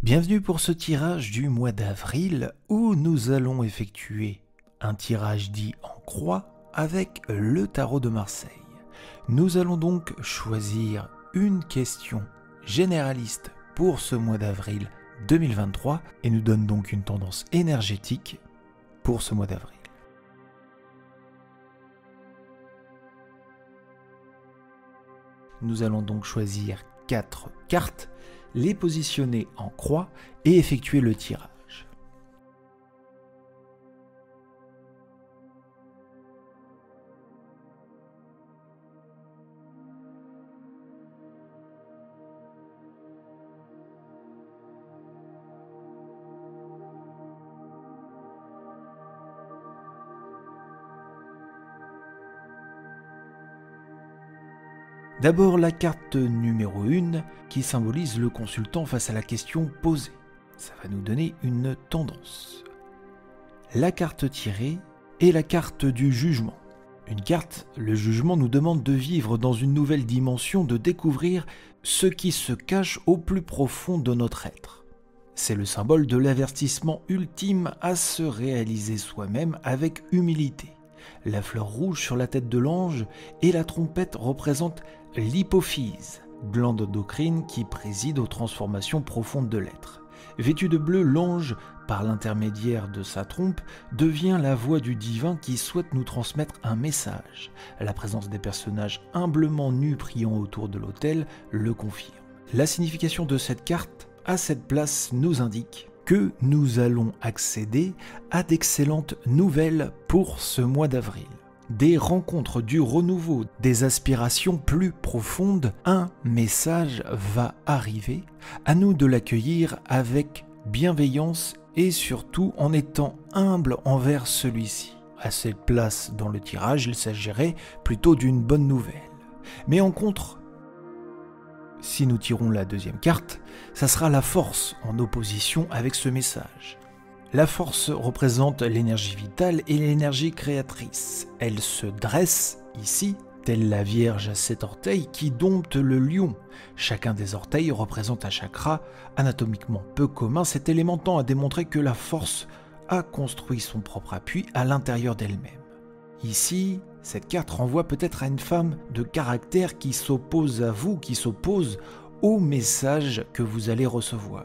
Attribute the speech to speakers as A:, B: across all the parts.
A: Bienvenue pour ce tirage du mois d'avril où nous allons effectuer un tirage dit en croix avec le tarot de Marseille. Nous allons donc choisir une question généraliste pour ce mois d'avril 2023 et nous donne donc une tendance énergétique pour ce mois d'avril. Nous allons donc choisir 4 cartes, les positionner en croix et effectuer le tirage. D'abord la carte numéro 1 qui symbolise le consultant face à la question posée. Ça va nous donner une tendance. La carte tirée est la carte du jugement. Une carte, le jugement nous demande de vivre dans une nouvelle dimension, de découvrir ce qui se cache au plus profond de notre être. C'est le symbole de l'avertissement ultime à se réaliser soi-même avec humilité. La fleur rouge sur la tête de l'ange et la trompette représentent l'hypophyse, glande endocrine qui préside aux transformations profondes de l'être. Vêtu de bleu, l'ange, par l'intermédiaire de sa trompe, devient la voix du divin qui souhaite nous transmettre un message. La présence des personnages humblement nus priant autour de l'autel le confirme. La signification de cette carte, à cette place, nous indique que nous allons accéder à d'excellentes nouvelles pour ce mois d'avril. Des rencontres, du renouveau, des aspirations plus profondes, un message va arriver, à nous de l'accueillir avec bienveillance et surtout en étant humble envers celui-ci. À cette place dans le tirage, il s'agirait plutôt d'une bonne nouvelle. Mais en contre, si nous tirons la deuxième carte, ça sera la force en opposition avec ce message. La force représente l'énergie vitale et l'énergie créatrice. Elle se dresse ici, telle la Vierge à 7 orteils qui dompte le lion. Chacun des orteils représente un chakra anatomiquement peu commun. Cet élément tend à démontrer que la force a construit son propre appui à l'intérieur d'elle-même. Ici, cette carte renvoie peut-être à une femme de caractère qui s'oppose à vous, qui s'oppose au message que vous allez recevoir.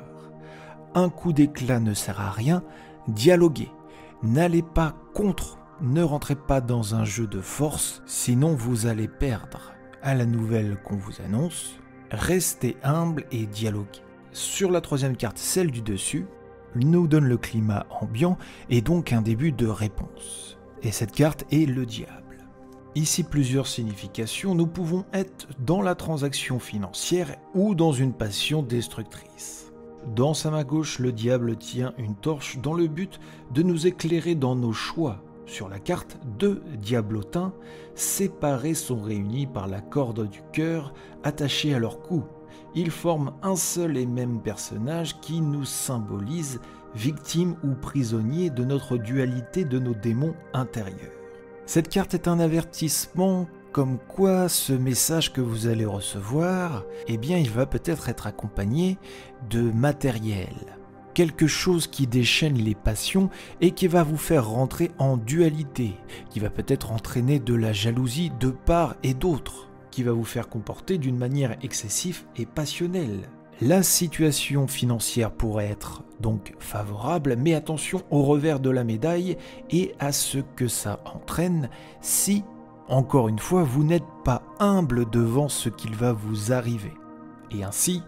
A: Un coup d'éclat ne sert à rien, dialoguez. N'allez pas contre, ne rentrez pas dans un jeu de force, sinon vous allez perdre. À la nouvelle qu'on vous annonce, restez humble et dialoguez. Sur la troisième carte, celle du dessus, nous donne le climat ambiant et donc un début de réponse. Et cette carte est le diable. Ici plusieurs significations, nous pouvons être dans la transaction financière ou dans une passion destructrice. Dans sa main gauche, le diable tient une torche dans le but de nous éclairer dans nos choix. Sur la carte, 2 diablotins séparés sont réunis par la corde du cœur attachée à leur cou. Ils forment un seul et même personnage qui nous symbolise victime ou prisonnier de notre dualité de nos démons intérieurs. Cette carte est un avertissement comme quoi ce message que vous allez recevoir, eh bien il va peut-être être accompagné de matériel. Quelque chose qui déchaîne les passions et qui va vous faire rentrer en dualité, qui va peut-être entraîner de la jalousie de part et d'autre, qui va vous faire comporter d'une manière excessive et passionnelle. La situation financière pourrait être donc favorable, mais attention au revers de la médaille et à ce que ça entraîne si, encore une fois, vous n'êtes pas humble devant ce qu'il va vous arriver. Et ainsi,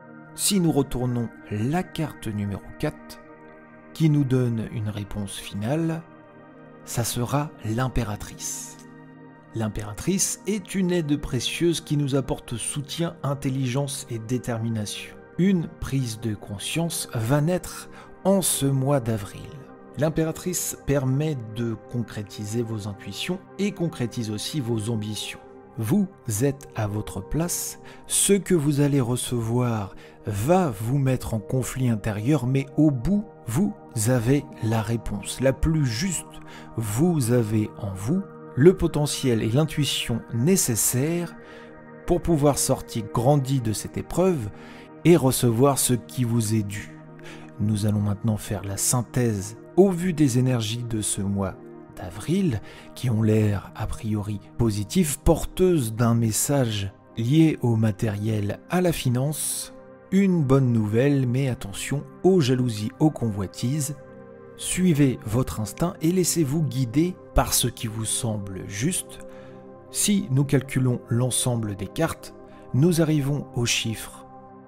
A: si nous retournons la carte numéro 4, qui nous donne une réponse finale, ça sera l'impératrice. L'impératrice est une aide précieuse qui nous apporte soutien, intelligence et détermination. Une prise de conscience va naître en ce mois d'avril. L'impératrice permet de concrétiser vos intuitions et concrétise aussi vos ambitions. Vous êtes à votre place, ce que vous allez recevoir va vous mettre en conflit intérieur, mais au bout, vous avez la réponse la plus juste. Vous avez en vous le potentiel et l'intuition nécessaires pour pouvoir sortir grandi de cette épreuve et recevoir ce qui vous est dû. Nous allons maintenant faire la synthèse au vu des énergies de ce mois d'avril, qui ont l'air a priori positives, porteuses d'un message lié au matériel, à la finance. Une bonne nouvelle, mais attention aux jalousies, aux convoitises. Suivez votre instinct et laissez-vous guider par ce qui vous semble juste. Si nous calculons l'ensemble des cartes, nous arrivons au chiffre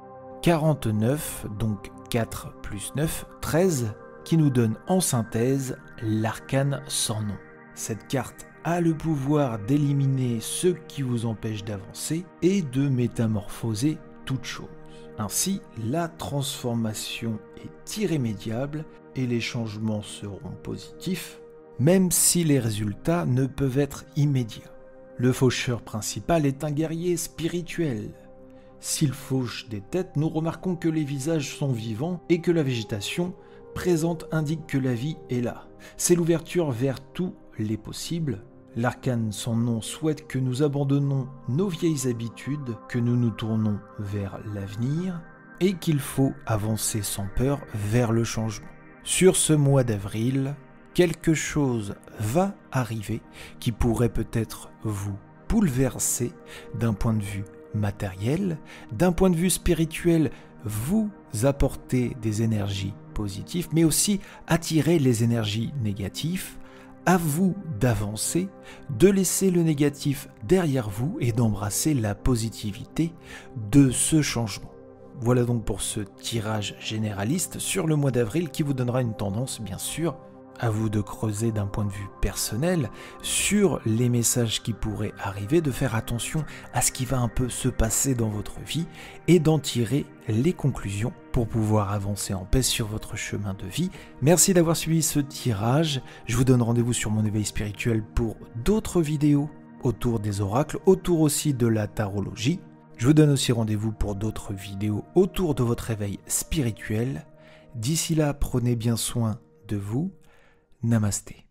A: 49, donc 4 plus 9, 13, qui nous donne en synthèse l'arcane sans nom. Cette carte a le pouvoir d'éliminer ce qui vous empêche d'avancer et de métamorphoser toute chose. Ainsi, la transformation est irrémédiable et les changements seront positifs, même si les résultats ne peuvent être immédiats. Le faucheur principal est un guerrier spirituel. S'il fauche des têtes, nous remarquons que les visages sont vivants et que la végétation présente indique que la vie est là. C'est l'ouverture vers tous les possibles. L'arcane sans nom souhaite que nous abandonnons nos vieilles habitudes, que nous nous tournons vers l'avenir et qu'il faut avancer sans peur vers le changement. Sur ce mois d'avril, quelque chose va arriver qui pourrait peut-être vous bouleverser d'un point de vue matériel, d'un point de vue spirituel, vous apporter des énergies positives, mais aussi attirer les énergies négatives. À vous d'avancer, de laisser le négatif derrière vous et d'embrasser la positivité de ce changement. Voilà donc pour ce tirage généraliste sur le mois d'avril qui vous donnera une tendance, bien sûr. À vous de creuser d'un point de vue personnel sur les messages qui pourraient arriver, de faire attention à ce qui va un peu se passer dans votre vie et d'en tirer les conclusions pour pouvoir avancer en paix sur votre chemin de vie. Merci d'avoir suivi ce tirage. Je vous donne rendez-vous sur mon éveil spirituel pour d'autres vidéos autour des oracles, autour aussi de la tarologie. Je vous donne aussi rendez-vous pour d'autres vidéos autour de votre éveil spirituel. D'ici là, prenez bien soin de vous. Namasté.